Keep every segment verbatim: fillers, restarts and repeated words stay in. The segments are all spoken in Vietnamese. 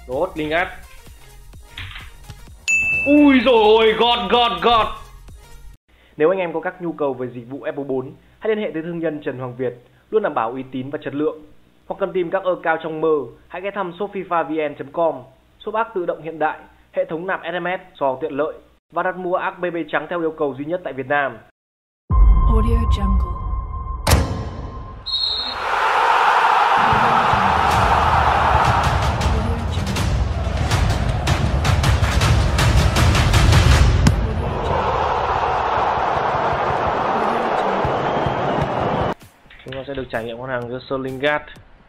Tốt, Lingard. Ui rồi ôi, God, God, God. Nếu anh em có các nhu cầu về dịch vụ F O bốn, hãy liên hệ tới thương nhân Trần Hoàng Việt, luôn đảm bảo uy tín và chất lượng. Hoặc cần tìm các ơ cao trong mơ, hãy ghé thăm shop fifa vn chấm com. Shop ác tự động hiện đại, hệ thống nạp S M S, sò tiện lợi và đặt mua ác bê bê trắng theo yêu cầu duy nhất tại Việt Nam. Audio Jungle. Chúng ta sẽ được trải nghiệm con hàng Jesper Lingard,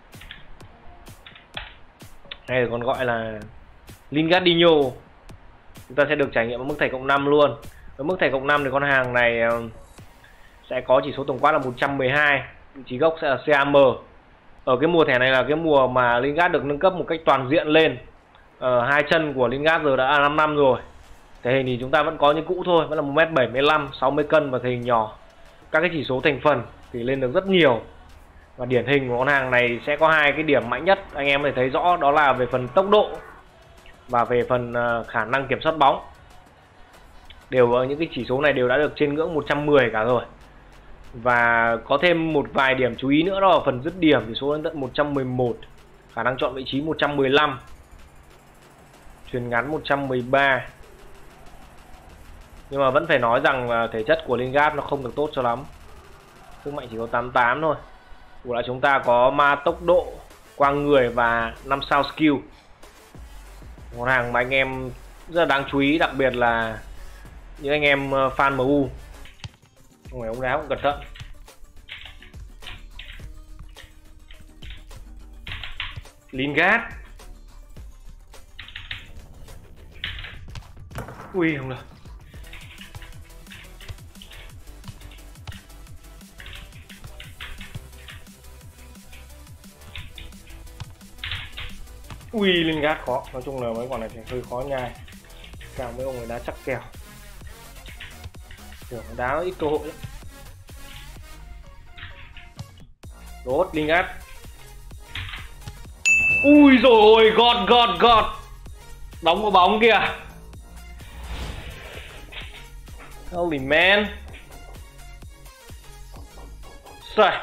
hay còn gọi là Lingardinho. Chúng ta sẽ được trải nghiệm ở mức thẻ cộng năm luôn. Với mức thẻ cộng năm thì con hàng này sẽ có chỉ số tổng quát là một trăm mười hai, vị trí gốc sẽ là xê a em. Ở cái mùa thẻ này là cái mùa mà Lingard được nâng cấp một cách toàn diện lên. Ờ, hai chân của Lingard giờ đã là năm năm rồi. Thể hình thì chúng ta vẫn có như cũ thôi, vẫn là một mét bảy mươi lăm, sáu mươi cân và thể hình nhỏ. Các cái chỉ số thành phần thì lên được rất nhiều. Và điển hình của con hàng này sẽ có hai cái điểm mạnh nhất anh em có thể thấy rõ, đó là về phần tốc độ và về phần khả năng kiểm soát bóng. Đều những cái chỉ số này đều đã được trên ngưỡng một trăm mười cả rồi. Và có thêm một vài điểm chú ý nữa, đó là phần dứt điểm thì số đến tận một trăm mười một, khả năng chọn vị trí một trăm mười lăm, chuyền ngắn một trăm mười ba. Nhưng mà vẫn phải nói rằng là thể chất của Lingard nó không được tốt cho lắm. Sức mạnh chỉ có tám mươi tám thôi. Của lại chúng ta có ma tốc độ, quang người và năm sao skill. Một hàng mà anh em rất là đáng chú ý, đặc biệt là những anh em fan em u. Không phải ông đá cũng cẩn thận. Lingard. Ui không được. Ui Lingard khó, nói chung là mấy con này thì hơi khó nhai. Càng mấy ông người đá chắc kèo. Tưởng đá nó ít cơ hội lắm. Tốt, Lingard. Ui rồi ôi, God, God, God. Đóng vào bóng kìa. Holy man. Xoay.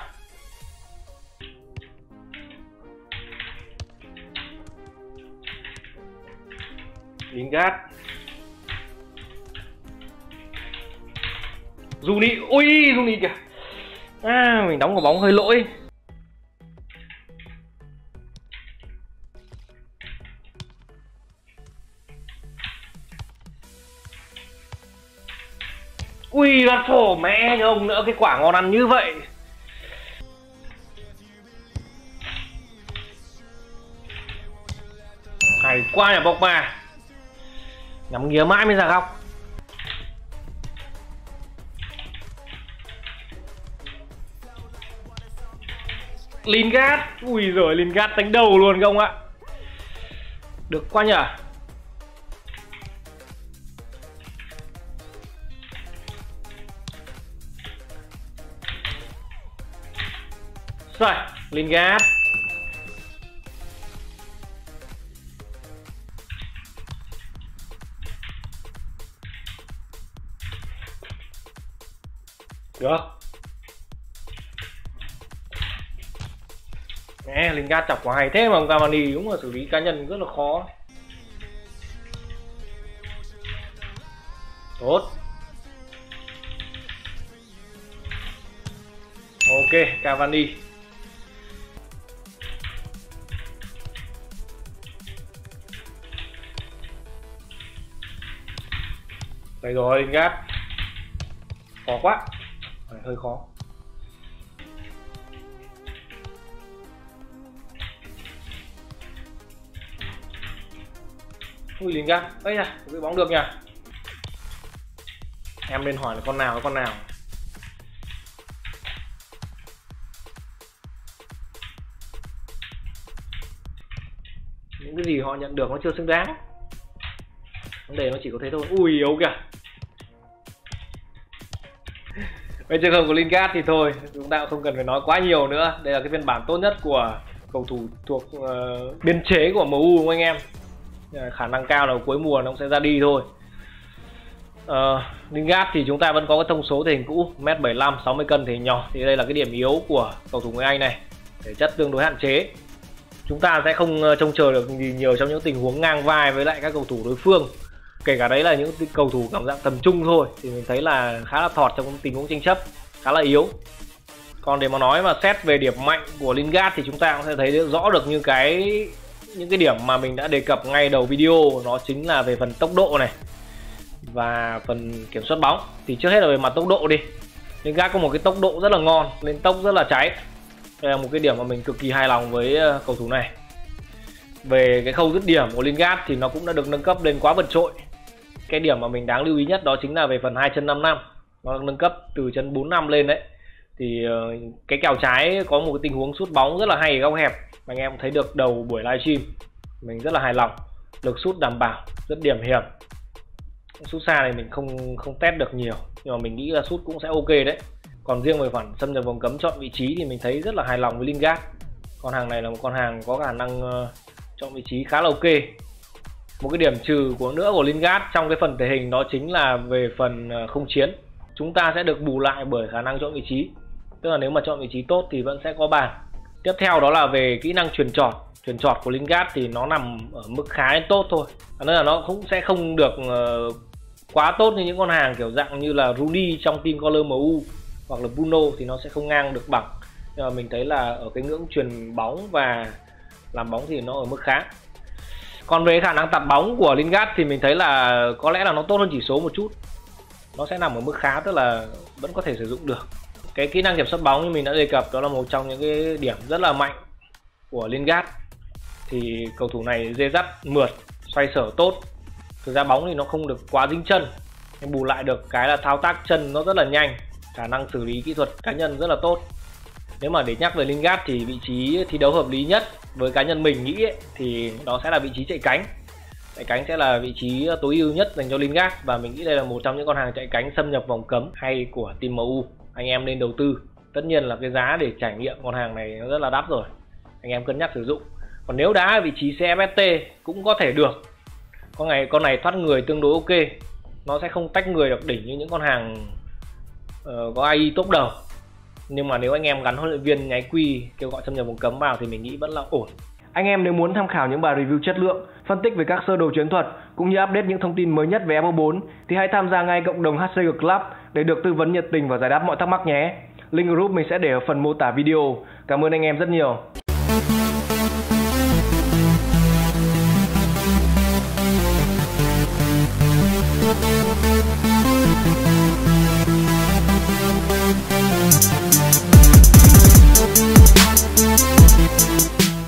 Lingard. Juni, ui Juni kìa. À, mình đóng vào bóng hơi lỗi. Ui bắt phổ mẹ như ông nữa, cái quả ngon ăn như vậy. Hay quá nhà bọc mà. Nhắm nghía mãi mới ra góc. Lingard. Ui giời, Lingard đánh đầu luôn không ạ. Được quá nhỉ. Rồi, Lingard. Được. Nè, Lingard chọc quá hay thế mà ông Cavani đúng là xử lý cá nhân rất là khó. Tốt. Ok, Cavani. Đây rồi, Lingard. Khó quá. Này, hơi khó. Ui Lingard. Ây da, giữ bóng được nhỉ. Em nên hỏi là con nào với con nào. Những cái gì họ nhận được nó chưa xứng đáng. Vấn đề nó chỉ có thế thôi. Ui yếu kìa. Về trường hợp của Lingard thì thôi, chúng ta cũng không cần phải nói quá nhiều nữa. Đây là cái phiên bản tốt nhất của cầu thủ thuộc uh, biên chế của em u đúng không anh em. khả năng cao là cuối mùa nó cũng sẽ ra đi thôi. Uh, Lingard thì chúng ta vẫn có cái thông số thể hình cũ, mét bảy mươi lăm, sáu mươi cân thể hình nhỏ, thì đây là cái điểm yếu của cầu thủ người Anh này, thể chất tương đối hạn chế. Chúng ta sẽ không trông chờ được gì nhiều trong những tình huống ngang vai với lại các cầu thủ đối phương, kể cả đấy là những cầu thủ cảm giác tầm trung thôi, thì mình thấy là khá là thọt trong tình huống tranh chấp, khá là yếu. Còn để mà nói mà xét về điểm mạnh của Lingard thì chúng ta cũng sẽ thấy rõ được như cái những cái điểm mà mình đã đề cập ngay đầu video, nó chính là về phần tốc độ này và phần kiểm soát bóng. Thì trước hết là về mặt tốc độ đi, Lingard có một cái tốc độ rất là ngon, lên tốc rất là cháy. Đây là một cái điểm mà mình cực kỳ hài lòng với cầu thủ này. Về cái khâu dứt điểm của Lingard thì nó cũng đã được nâng cấp lên quá vượt trội. Cái điểm mà mình đáng lưu ý nhất đó chính là về phần hai chân năm năm, nó được nâng cấp từ chân bốn năm lên đấy. Thì cái kèo trái có một cái tình huống sút bóng rất là hay ở góc hẹp, mà anh em thấy được đầu buổi livestream, mình rất là hài lòng. Lực sút đảm bảo, dứt điểm hiểm. Sút xa này mình không không test được nhiều, nhưng mà mình nghĩ là sút cũng sẽ ok đấy. Còn riêng về khoản xâm nhập vòng cấm chọn vị trí thì mình thấy rất là hài lòng với Lingard. Con hàng này là một con hàng có khả năng uh, chọn vị trí khá là ok. Một cái điểm trừ của nữa của Lingard trong cái phần thể hình đó chính là về phần uh, không chiến. Chúng ta sẽ được bù lại bởi khả năng chọn vị trí. Tức là nếu mà chọn vị trí tốt thì vẫn sẽ có bàn. Tiếp theo đó là về kỹ năng chuyền chọt. Chuyền chọt của Lingard thì nó nằm ở mức khá đến tốt thôi, nên là nó cũng sẽ không được uh, quá tốt như những con hàng kiểu dạng như là Rudy trong team Color em u hoặc là Bruno, thì nó sẽ không ngang được bằng. Nhưng mà mình thấy là ở cái ngưỡng chuyền bóng và làm bóng thì nó ở mức khá. Còn về khả năng tạt bóng của Lingard thì mình thấy là có lẽ là nó tốt hơn chỉ số một chút, nó sẽ nằm ở mức khá, tức là vẫn có thể sử dụng được. Cái kỹ năng kiểm soát bóng như mình đã đề cập đó là một trong những cái điểm rất là mạnh của Lingard. Thì cầu thủ này dê dắt, mượt, xoay sở tốt. Thực ra bóng thì nó không được quá dính chân, nhưng bù lại được cái là thao tác chân nó rất là nhanh, khả năng xử lý kỹ thuật cá nhân rất là tốt. Nếu mà để nhắc về Lingard thì vị trí thi đấu hợp lý nhất với cá nhân mình nghĩ ấy, thì đó sẽ là vị trí chạy cánh. Chạy cánh sẽ là vị trí tối ưu nhất dành cho Lingard, và mình nghĩ đây là một trong những con hàng chạy cánh xâm nhập vòng cấm hay của team em u. Anh em nên đầu tư. Tất nhiên là cái giá để trải nghiệm con hàng này nó rất là đắt rồi, anh em cân nhắc sử dụng. Còn nếu đá ở vị trí xê ép ét tê cũng có thể được. Con này con này thoát người tương đối ok, nó sẽ không tách người được đỉnh như những con hàng uh, có a i top đầu. Nhưng mà nếu anh em gắn huấn luyện viên nháy quy kêu gọi xâm nhập vòng cấm vào thì mình nghĩ vẫn là ổn. Anh em nếu muốn tham khảo những bài review chất lượng, phân tích về các sơ đồ chiến thuật cũng như update những thông tin mới nhất về F O bốn thì hãy tham gia ngay cộng đồng hát xê giê Club để được tư vấn nhiệt tình và giải đáp mọi thắc mắc nhé. Link group mình sẽ để ở phần mô tả video. Cảm ơn anh em rất nhiều.